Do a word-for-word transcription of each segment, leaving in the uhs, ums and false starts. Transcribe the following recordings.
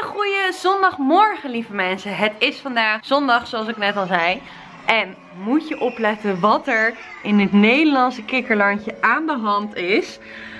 goede zondagmorgen, lieve mensen. Het is vandaag zondag, zoals ik net al zei. En moet je opletten wat er in het Nederlandse kikkerlandje aan de hand is.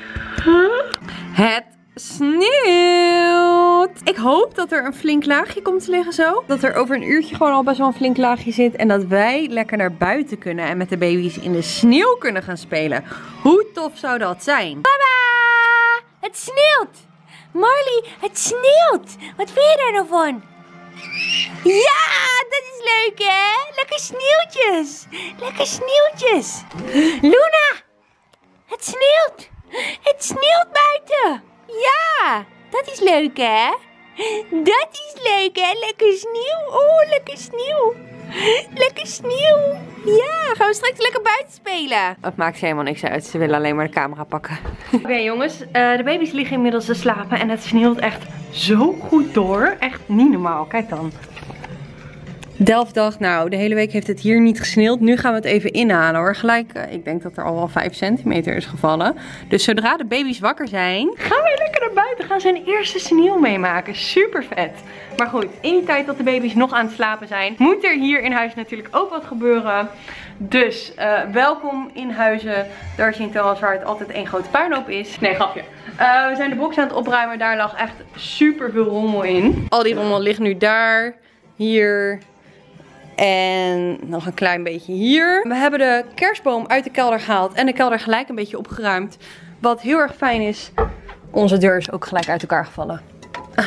Het sneeuwt. Ik hoop dat er een flink laagje komt te liggen zo. Dat er over een uurtje gewoon al best wel een flink laagje zit. En dat wij lekker naar buiten kunnen en met de baby's in de sneeuw kunnen gaan spelen. Hoe tof zou dat zijn? Baba, het sneeuwt. Marley, het sneeuwt. Wat vind je daar nou van? Ja, dat is leuk hè? Lekker sneeuwtjes. Lekker sneeuwtjes. Luna, het sneeuwt. Het sneeuwt buiten. Ja, dat is leuk hè? Dat is leuk hè? Lekker sneeuw. Oh, lekker sneeuw. Lekker sneeuw. Ja, gaan we straks lekker buiten spelen. Het maakt ze helemaal niks uit. Ze willen alleen maar de camera pakken. Oké okay, jongens, uh, de baby's liggen inmiddels te slapen. En het sneeuwt echt zo goed door. Echt niet normaal. Kijk dan. Delft dacht, nou, de hele week heeft het hier niet gesneeuwd. Nu gaan we het even inhalen hoor. Gelijk, uh, ik denk dat er al wel vijf centimeter is gevallen. Dus zodra de baby's wakker zijn, gaan we lekker naar buiten. Gaan ze een eerste sneeuw meemaken. Super vet. Maar goed, in die tijd dat de baby's nog aan het slapen zijn, moet er hier in huis natuurlijk ook wat gebeuren. Dus uh, welkom in Huizen. Darchintel, waar het altijd één grote puinhoop is. Nee, grapje. Uh, we zijn de box aan het opruimen. Daar lag echt super veel rommel in. Al die rommel ligt nu daar, hier en nog een klein beetje hier. We hebben de kerstboom uit de kelder gehaald en de kelder gelijk een beetje opgeruimd. Wat heel erg fijn is. Onze deur is ook gelijk uit elkaar gevallen. Ah.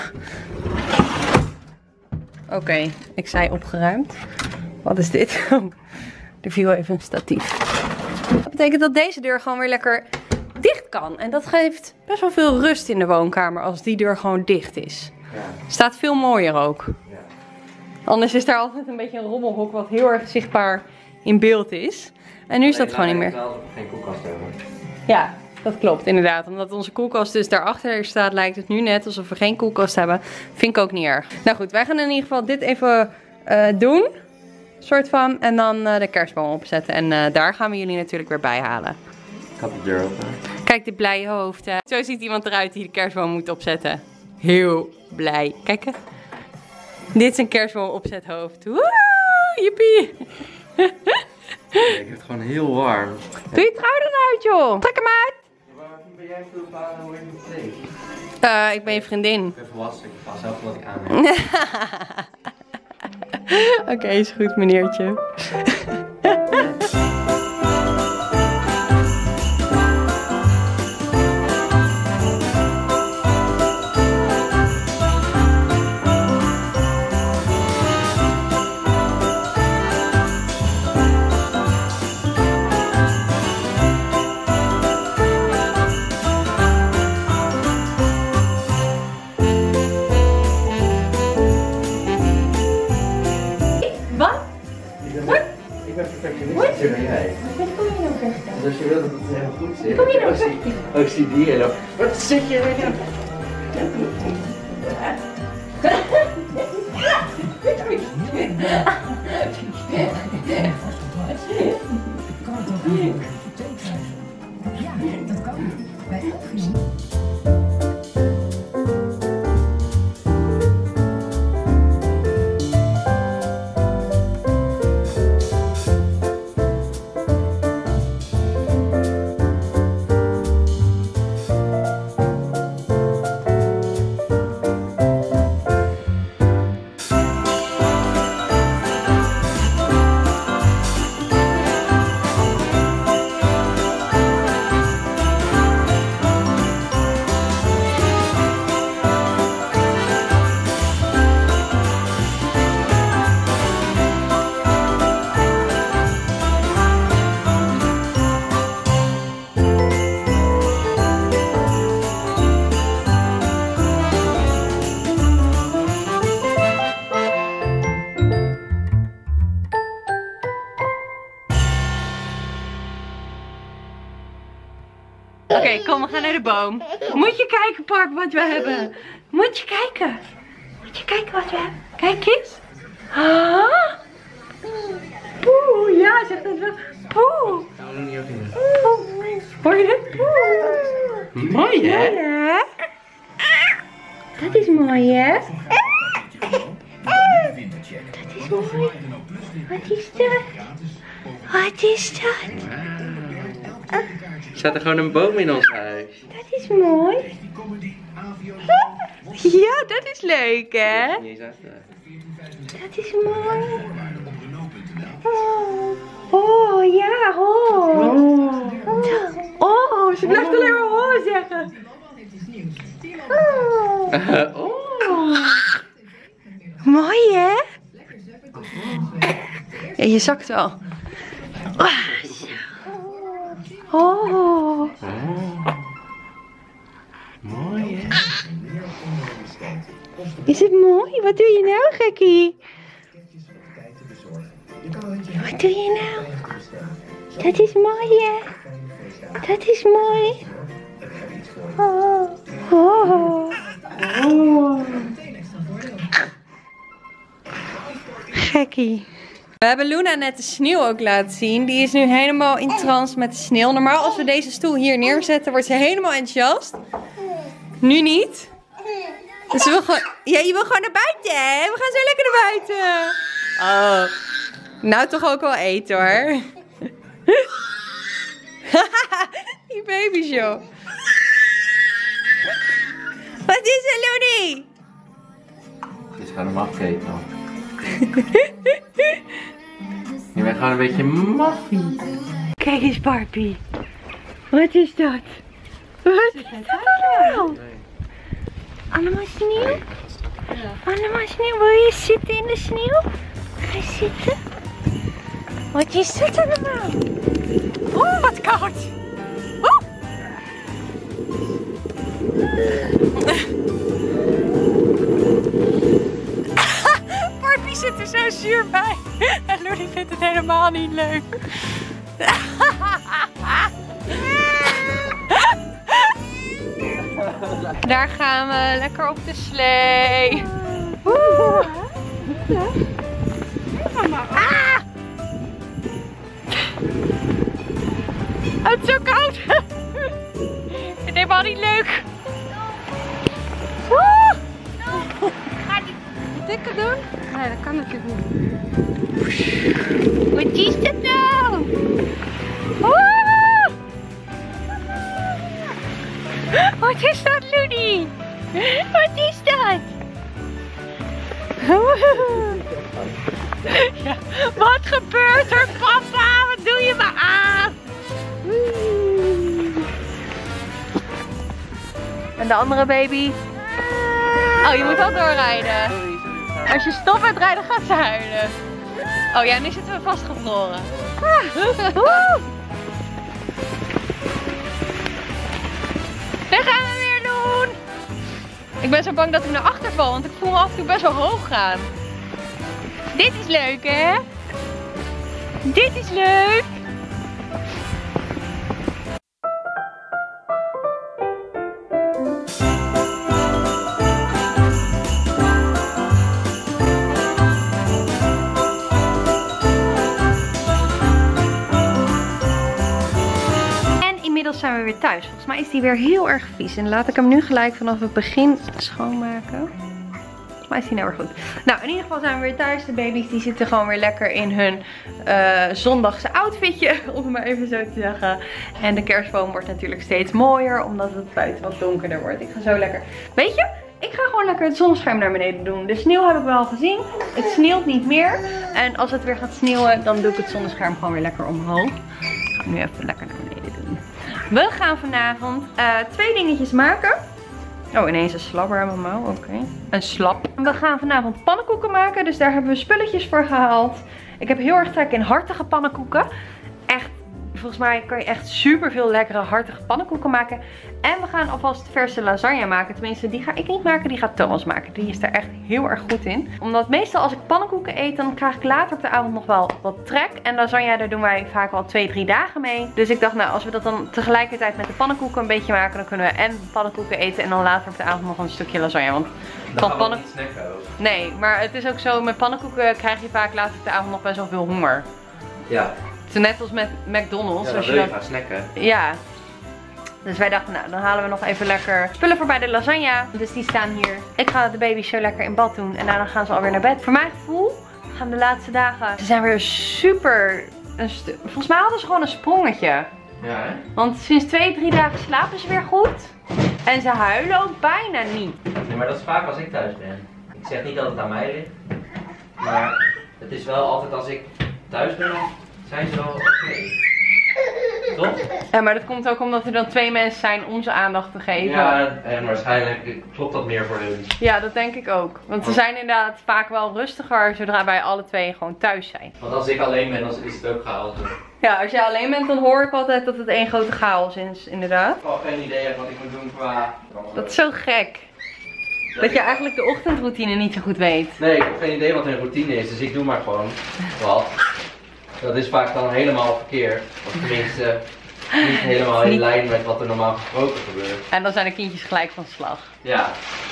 Oké, okay, ik zei opgeruimd. Wat is dit? Er viel even een statief. Dat betekent dat deze deur gewoon weer lekker dicht kan. En dat geeft best wel veel rust in de woonkamer als die deur gewoon dicht is. Ja. Staat veel mooier ook. Ja. Anders is daar altijd een beetje een rommelhok wat heel erg zichtbaar in beeld is. En nu is dat gewoon niet meer. Wel dat we geen koelkast hebben. Ja, dat klopt inderdaad. Omdat onze koelkast dus daarachter staat, lijkt het nu net alsof we geen koelkast hebben. Vind ik ook niet erg. Nou goed, wij gaan in ieder geval dit even uh, doen. Soort van. En dan uh, de kerstboom opzetten. En uh, daar gaan we jullie natuurlijk weer bij halen. Ik had de deur open. Kijk, dit blije hoofd. Hè. Zo ziet iemand eruit die de kerstboom moet opzetten. Heel blij. Kijk. Hè. Dit is een kerstboom opzethoofd. Woe, jippie. Ik heb het gewoon heel warm. Doe je trui dan uit, joh. Trek hem uit. Waarom ben jij veel vader hoe je het kleed? Uh, ik ben je vriendin. Ik ben volwassen, ik bepaal zelf wat ik aan heb. Oké, okay, is goed, meneertje. Dus als je wil dat het helemaal goed zit. Kom je nou vechten? Oh, ik zie die en dan. Wat zit je er nou? Ja, dat kan. Bij afgezien. Oké, okay, kom, we gaan naar de boom. Moet je kijken, Park, wat we hebben. Moet je kijken. Moet je kijken wat we hebben. Kijk eens. Ah. Poeh, ja, zegt het wel. Poeh. Poeh. Hoor je dit? Poeh. Mooi hè? Ja. Dat is mooi, hè? Dat is mooi. Wat is dat? Wat is dat? Er staat er gewoon een boom in ons huis. Dat is mooi. Ja, dat is leuk, hè? Dat is mooi. Oh, oh ja, oh. Oh, ze blijft alleen maar oh zeggen. Oh. Oh. Mooi, hè? Ja, je zakt wel. Oh. Mooi, hè? Is het mooi? Wat doe je nou, gekkie? Wat doe je nou? Dat is mooi, hè? Dat is mooi. Oh. Oh. Oh. Gekkie. We hebben Luna net de sneeuw ook laten zien. Die is nu helemaal in trance met de sneeuw. Normaal als we deze stoel hier neerzetten, wordt ze helemaal enthousiast. Nu niet. Dus ze wil gewoon... Ja, je wil gewoon naar buiten, hè? We gaan zo lekker naar buiten. Oh. Nou, toch ook wel eten, hoor. Die baby's, joh. Wat is er, Loenie? Het is gewoon een afgeten, hoor. Je bent gewoon een beetje maffie. Kijk eens, Barbie. Wat is dat? Wat is dat nou? Allemaal sneeuw? Ja. Allemaal sneeuw. Wil je zitten in de sneeuw? Ga je zitten? Wat is dat allemaal? Oeh, wat koud. Oeh. Barbie zit er zo zuur bij. En Loenie vindt het helemaal niet leuk. Daar gaan we lekker op de slee. Oeh. Ah! Het is zo koud. Ik vind het helemaal niet leuk. Oeh. Ga die dikke doen? Nee, dat kan natuurlijk niet. Wat is dat nou? Oeh. Wat is dat, Loenie? Wat is dat? Ja, wat gebeurt er, papa? Wat doe je me aan? En de andere baby? Oh, je moet wel doorrijden. Als je stopt met rijden, gaat ze huilen. Oh ja, nu zitten we vastgevroren. Daar gaan we weer doen. Ik ben zo bang dat ik naar achter val, want ik voel me af en toe best wel hoog gaan. Dit is leuk, hè? Dit is leuk. Inmiddels zijn we weer thuis. Volgens mij is die weer heel erg vies. En laat ik hem nu gelijk vanaf het begin schoonmaken. Volgens mij is die nou weer goed. Nou, in ieder geval zijn we weer thuis. De baby's die zitten gewoon weer lekker in hun uh, zondagse outfitje. Om het maar even zo te zeggen. En de kerstboom wordt natuurlijk steeds mooier. Omdat het buiten wat donkerder wordt. Ik ga zo lekker... Weet je? Ik ga gewoon lekker het zonnescherm naar beneden doen. De sneeuw heb ik wel gezien. Het sneeuwt niet meer. En als het weer gaat sneeuwen, dan doe ik het zonnescherm gewoon weer lekker omhoog. Ik ga nu even lekker naar beneden doen. We gaan vanavond uh, twee dingetjes maken. Oh, ineens een slabber aan mijn mouw. Oké. Okay. Een slap. We gaan vanavond pannenkoeken maken. Dus daar hebben we spulletjes voor gehaald. Ik heb heel erg trek in hartige pannenkoeken. Echt, volgens mij kan je echt super veel lekkere hartige pannenkoeken maken. En we gaan alvast verse lasagne maken. Tenminste, die ga ik niet maken. Die gaat Thomas maken. Die is daar echt heel erg goed in. Omdat meestal als ik pannenkoeken eet, dan krijg ik later op de avond nog wel wat trek. En lasagne, daar doen wij vaak wel twee, drie dagen mee. Dus ik dacht, nou, als we dat dan tegelijkertijd met de pannenkoeken een beetje maken, dan kunnen we en pannenkoeken eten en dan later op de avond nog een stukje lasagne. Want van pannenkoeken... Nee, maar het is ook zo, met pannenkoeken krijg je vaak later op de avond nog best wel veel honger. Ja. Het is net als met McDonald's. Ja, dan als wil je je dan... gaan snacken. Ja. Dus wij dachten, nou dan halen we nog even lekker spullen voor bij de lasagne. Dus die staan hier. Ik ga de baby's zo lekker in bad doen. En daarna gaan ze alweer naar bed. Voor mijn gevoel gaan de laatste dagen. Ze zijn weer super. Een Volgens mij hadden ze gewoon een sprongetje. Ja, hè? Want sinds twee, drie dagen slapen ze weer goed. En ze huilen ook bijna niet. Nee, maar dat is vaak als ik thuis ben. Ik zeg niet dat het aan mij ligt. Maar het is wel altijd als ik thuis ben, dan zijn ze wel oké. Okay. Toch? Ja, maar dat komt ook omdat er dan twee mensen zijn om ze aandacht te geven. Ja, en waarschijnlijk klopt dat meer voor hun. Ja, dat denk ik ook. Want ze zijn inderdaad vaak wel rustiger zodra wij alle twee gewoon thuis zijn. Want als ik alleen ben, dan is het ook chaos. Ja, als jij alleen bent, dan hoor ik altijd dat het één grote chaos is, inderdaad. Ik heb al geen idee wat ik moet doen qua... Dat is zo gek. Dat, dat je eigenlijk de ochtendroutine niet zo goed weet. Nee, ik heb geen idee wat hun routine is, dus ik doe maar gewoon wat. Dat is vaak dan helemaal verkeerd. Of tenminste, niet helemaal in lijn met wat er normaal gesproken gebeurt. En dan zijn de kindjes gelijk van slag. Ja.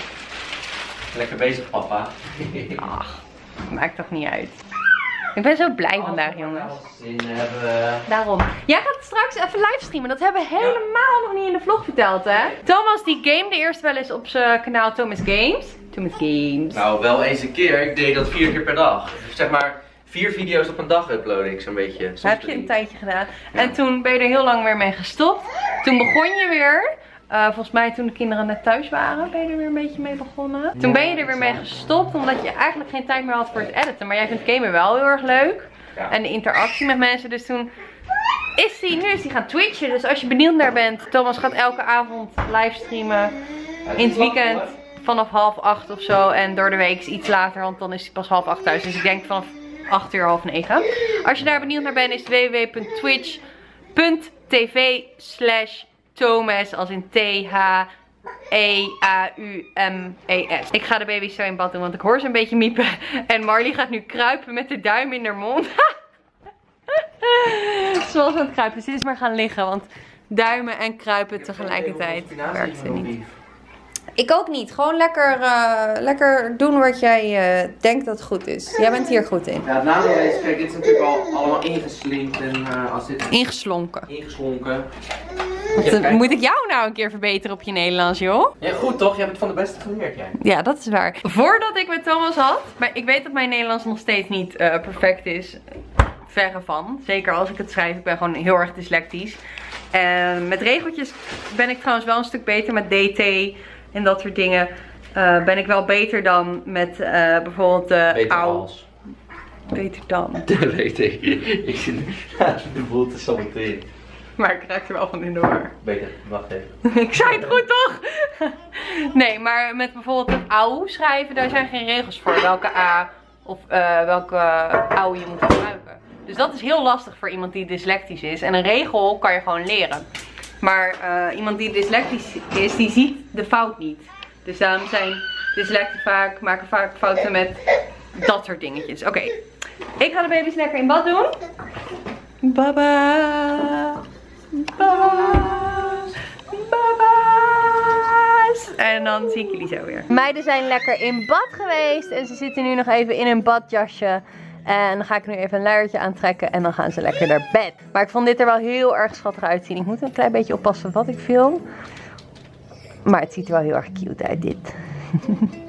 Lekker bezig, papa. Ach, maakt toch niet uit. Ik ben zo blij vandaag, jongens. Zin hebben. Daarom. Jij gaat straks even livestreamen. Dat hebben we helemaal nog niet in de vlog verteld, hè? Thomas die gamede eerst wel eens op zijn kanaal Thomas Games. Thomas Games. Nou, wel eens een keer. Ik deed dat vier keer per dag. Zeg maar, vier video's op een dag upload ik zo'n beetje. Dat heb je een tijdje gedaan. Ja. En toen ben je er heel lang weer mee gestopt. Toen begon je weer. Uh, volgens mij toen de kinderen net thuis waren, ben je er weer een beetje mee begonnen. Toen ben je er weer mee gestopt, omdat je eigenlijk geen tijd meer had voor het editen. Maar jij vindt gamen wel heel erg leuk. Ja. En de interactie met mensen. Dus toen is hij, nu is hij gaan twitchen. Dus als je benieuwd naar bent, Thomas gaat elke avond livestreamen. In het weekend vanaf half acht of zo. En door de week is iets later, want dan is hij pas half acht thuis. Dus ik denk vanaf acht uur, half negen. Als je daar benieuwd naar bent, is w w w punt twitch punt t v slash Thomas, als in T H E A U M E S. Ik ga de baby's zo in bad doen, want ik hoor ze een beetje miepen. En Marley gaat nu kruipen met de duim in haar mond. Zoals aan het kruipen. Ze is maar gaan liggen, want duimen en kruipen tegelijkertijd werkt ze niet. Ik ook niet. Gewoon lekker, uh, lekker doen wat jij uh, denkt dat goed is. Jij bent hier goed in. Ja, het nadeel is, kijk, dit is natuurlijk al allemaal ingeslinkt en uh, als dit... Ingeslonken. Ingeslonken. Wat, ja, moet ik jou nou een keer verbeteren op je Nederlands, joh? Ja, goed toch? Je hebt het van de beste geleerd, jij. Ja, dat is waar. Voordat ik met Thomas had, maar ik weet dat mijn Nederlands nog steeds niet uh, perfect is. Verre van. Zeker als ik het schrijf. Ik ben gewoon heel erg dyslectisch. En met regeltjes ben ik trouwens wel een stuk beter met D T en dat soort dingen. Uh, ben ik wel beter dan met uh, bijvoorbeeld de uh, au. Beter dan. Dat weet ik. Ik zit de boel te saboteren. Maar ik raak er wel van in de war. Beter, wacht even. Ik zei het goed toch? Nee, maar met bijvoorbeeld het au schrijven, daar zijn geen regels voor. Welke A of uh, welke au je moet gebruiken. Dus dat is heel lastig voor iemand die dyslectisch is. En een regel kan je gewoon leren. Maar uh, iemand die dyslectisch is, die ziet de fout niet. Dus daarom zijn dyslecten vaak, maken vaak fouten met dat soort dingetjes. Oké, okay. Ik ga de baby's lekker in bad doen. Baba. Baba's. Baba's. En dan zie ik jullie zo weer. Meiden zijn lekker in bad geweest. En ze zitten nu nog even in een badjasje. En dan ga ik nu even een luiertje aantrekken en dan gaan ze lekker naar bed. Maar ik vond dit er wel heel erg schattig uitzien. Ik moet een klein beetje oppassen wat ik film. Maar het ziet er wel heel erg cute uit, dit.